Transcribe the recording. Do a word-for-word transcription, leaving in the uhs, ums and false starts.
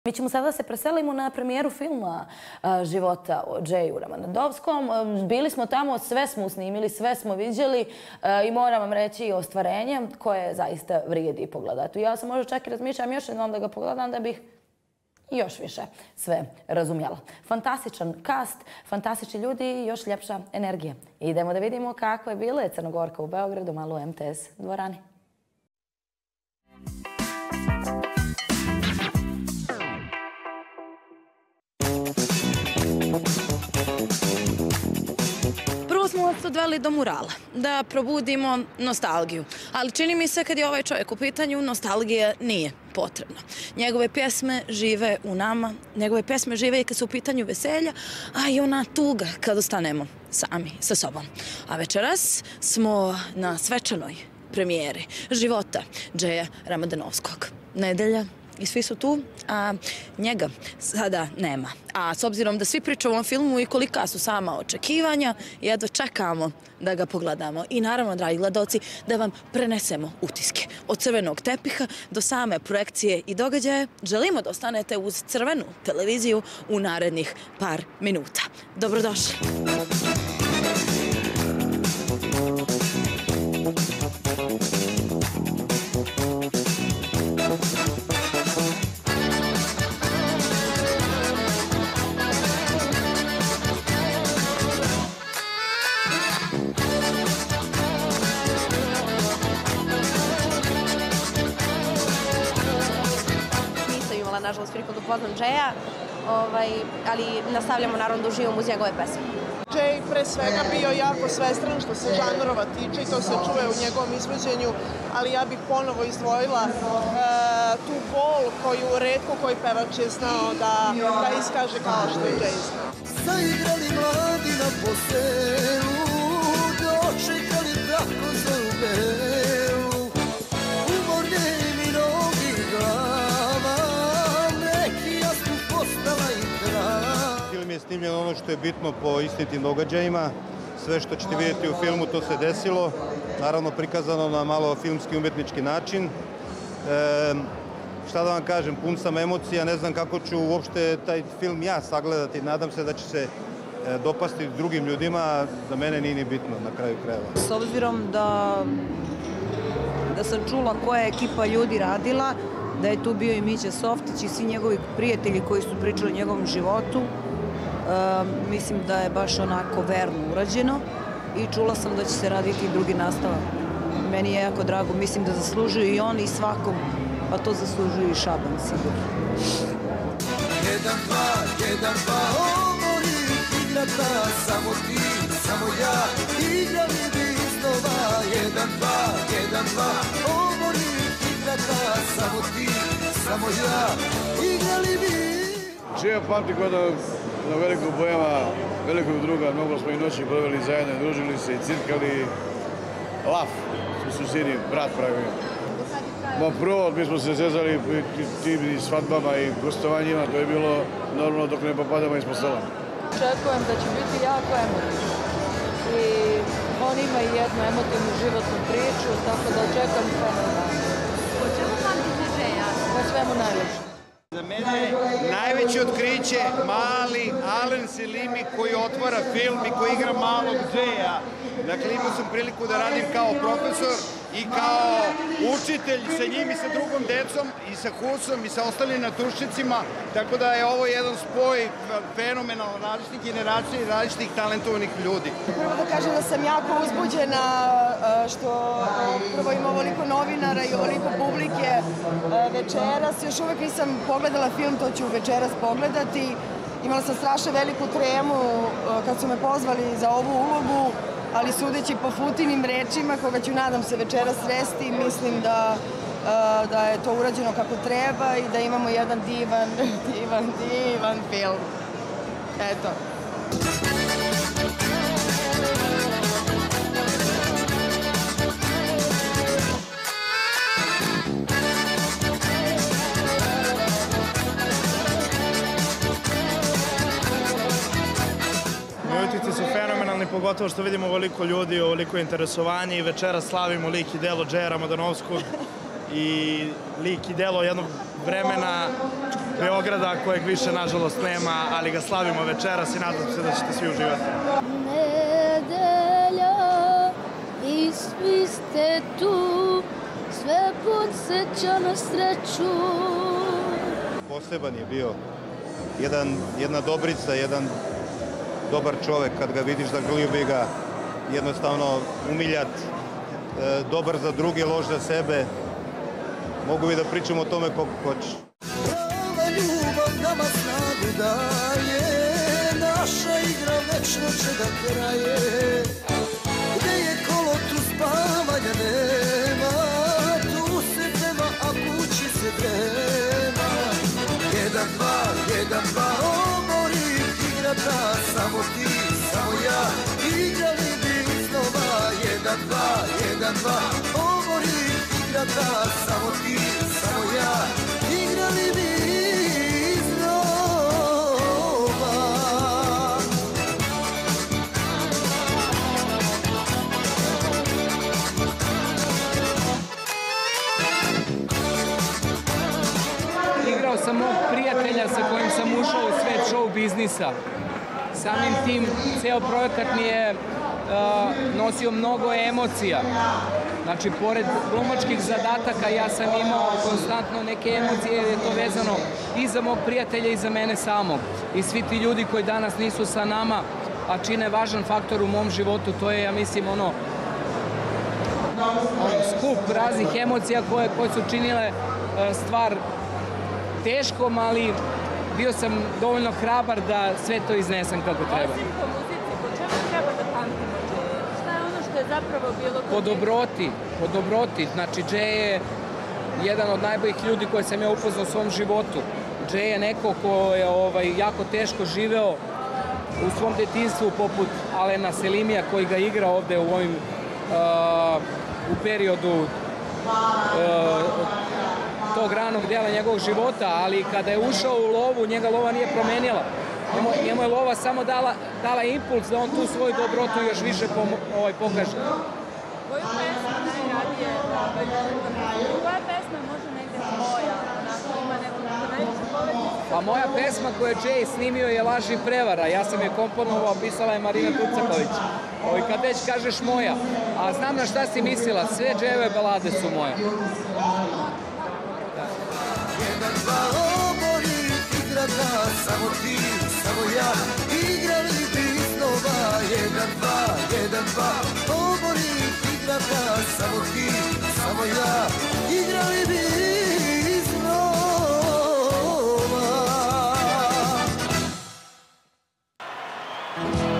Mi ćemo sada da se preselimo na premijeru filma Života o Džeju Ramadanovskom. Bili smo tamo, sve smo snimili, sve smo vidjeli i moram vam reći ostvarenje koje zaista vrijedi pogledati. Ja sam možda čak i razmišljam još jednom da ga pogledam da bih još više sve razumjela. Fantastičan kast, fantastični ljudi i još ljepša energija. Idemo da vidimo kako je bila Crnogorka u Beogradu, malo u M T S dvorani. Prvo smo vas odveli do murala, da probudimo nostalgiju. Ali čini mi se kad je ovaj čovjek u pitanju, nostalgija nije potrebna. Njegove pjesme žive u nama, njegove pjesme žive i kad su u pitanju veselja, a i ona tuga kad ostanemo sami sa sobom. A večeras smo na svečanoj premijeri Života Džeja Ramadanovskog. Nedelja i svi su tu, a njega sada nema. A s obzirom da svi pričaju o ovom filmu i kolika su sama očekivanja, jedva čekamo da ga pogledamo. I naravno, dragi gledalci, da vam prenesemo utiske. Od crvenog tepiha do same projekcije i događaje. Želimo da ostanete uz crvenu televiziju u narednih par minuta. Dobrodošli. Nažalost, priliku da upoznam Džeja, ali nastavljamo naravno da uživamo uz njegove pesme. Džej pre svega bio jako svestran što se žanrova tiče i to se čuje u njegovom izvođenju, ali ja bih ponovo izdvojila tu bol koju retko koji pevač je znao da iskaže kao što je Džej znao. Zaigrali mladi na poselu, dočekali tako za ubelu, umorne mi nogi glava, neki jasnu postala i trava. Film je snimljen ono što je bitno po istinitim događajima. Sve što ćete vidjeti u filmu to se desilo. Naravno prikazano na malo filmski umetnički način. E, šta da vam kažem, pun sam emocija, ne znam kako ću uopšte taj film ja sagledati. Nadam se da će se dopasti drugim ljudima, za mene nije ni bitno na kraju krajeva. S obzirom da, da sam čula koja je ekipa ljudi radila, da je tu bio i Mića Softić i svi njegovi prijatelji koji su pričali o njegovom životu, e, mislim da je baš onako verno urađeno i čula sam da će se raditi i drugi nastavak. Meni je jako drago, mislim da zaslužuju i oni i svakom, pa to zaslužuju i Šaban sigurno. Jedan, dva, jedan, dva, omori igrata, samo ti, samo ja, igrali bi iznova. Jedan, dva, jedan, dva, omori igrata, samo ti, samo ja, igrali bi. Džeja pamti kod na velikog bojama, velikog druga, mnogo smo i noći proveli zajedno, družili se i cirkali. Laf, su susjedi, brat pravi. Ma prvo, mi smo se zezali tim svadbama i gostovanjima, to je bilo normalno dok ne popadamo ispod stola. Očekujem da će biti jako emotivno i on ima i jednu emotivnu životnu priču, tako da očekujem fenomenalno. Po čemu pamtite Džeja? Po svemu najljepše. Za mene je najveće otkriće mali Alen Selimi koji otvara film i koji igra malog Džeja. Dakle, imao sam priliku da radim kao profesor i kao učitelj sa njim i sa drugom decom i sa kursom i sa ostalim natušnicima, tako da je ovo jedan spoj fenomenalno različitih generacija i različitih talentovanih ljudi. Prvo da kažem da sam jako uzbuđena što prvo ima ovoliko novinara i ovoliko publike večeras. Još uvek nisam pogledala film, to ću večeras pogledati. Imala sam strašno veliku tremu kad su me pozvali za ovu ulogu, ali sudeći po Futinim rečima, koga ću nadam se večeras sresti, mislim da, da je to urađeno kako treba i da imamo jedan divan, divan, divan film. Eto. Utakmice su fenomenalni, pogotovo što vidimo ovoliko ljudi, ovoliko interesovanje i večera slavimo lik i delo Džeja Ramadanovskog i lik i delo jednog vremena Beograda kojeg više nažalost nema, ali ga slavimo večeras i nadam se da ćete svi uživati. Nedelja i svi ste tu, sve podsjeća na sreću. Poseban je bio. Jedan, jedna dobrica, jedan dobar čovek, kad ga vidiš da gljubi ga, jednostavno umiljat, e, dobar za druge, loš za sebe. Mogu i da pričam o tome koliko hoćeš. Prava ljubav nama snagu daje, naša igra večno će da traje. Gde je kolo, tu spavanja nema, tu se peva, a kući se drema. Jedan, dva, jedan, dva, omori igrata, samo ti, samo ja, igrali bi znova. Jedan, dva, jedan, dva, omori igrata, samo ti, samo ja, igrali bi znova. Igrao sam mog prijatelja sa kojim sam ušao u svet show biznisa. Samim tim, ceo projekat mi je uh, nosio mnogo emocija. Znači, pored glumačkih zadataka, ja sam imao konstantno neke emocije, jer je to vezano i za mog prijatelja i za mene samog. I svi ti ljudi koji danas nisu sa nama, a čine važan faktor u mom životu, to je, ja mislim, ono, ono skup raznih emocija koje, koje su činile uh, stvar teškom, ali bio sam dovoljno hrabar da sve to iznesem kako treba. Osim po muzici, po čemu treba da pamtimo? Šta je ono što je zapravo bilo... Po dobroti, po dobroti. Znači, Džej je jedan od najboljih ljudi koje sam ja upoznao u svom životu. Džej je neko ko je ovaj, jako teško živeo u svom detinjstvu, poput Alena Selimija koji ga igra ovde u ovim uh, u periodu uh, tog ranog dela njegovog života, ali kada je ušao u lovu, njega lova nije promenila. Njemu, njemu je lova samo dala, dala impuls da on tu svoju dobrotu još više pom, ovaj, pokaže. Koju pesmu najradije koja pesma može negde tvoja? Onako ima neku najveću poveznicu? Pa moja pesma koju je Džej snimio je Laž i prevara. Ja sam je komponovao, pisala je Marina Tucaković. Ovi, kad već kažeš moja, a znam na šta si mislila, sve Džejeve balade su moje. Jedan, dva, omori igrata, samo ti, samo ja, igrali bi znova. Jedan, dva, jedan, dva, omori igrata, samo ti, samo ja, igrali bi znova.